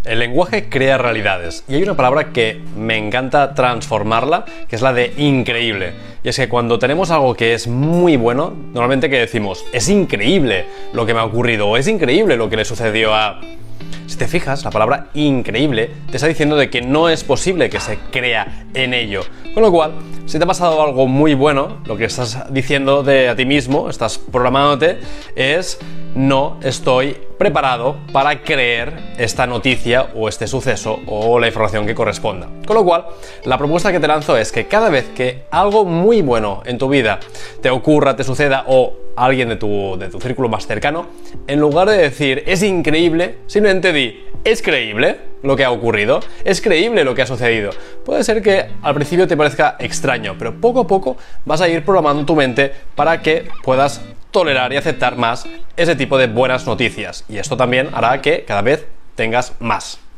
El lenguaje crea realidades y hay una palabra que me encanta transformarla, que es la de increíble. Y es que cuando tenemos algo que es muy bueno, normalmente que decimos, es increíble lo que me ha ocurrido o es increíble lo que le sucedió a... Si te fijas, la palabra increíble te está diciendo de que no es posible que se crea en ello. Con lo cual, si te ha pasado algo muy bueno, lo que estás diciendo de a ti mismo, estás programándote, es no estoy preparado para creer esta noticia o este suceso o la información que corresponda. Con lo cual, la propuesta que te lanzo es que cada vez que algo muy bueno en tu vida te ocurra, te suceda o alguien de tu círculo más cercano, en lugar de decir es increíble, simplemente di es creíble lo que ha ocurrido, es creíble lo que ha sucedido. Puede ser que al principio te parezca extraño, pero poco a poco vas a ir programando tu mente para que puedas tolerar y aceptar más ese tipo de buenas noticias. Y esto también hará que cada vez tengas más.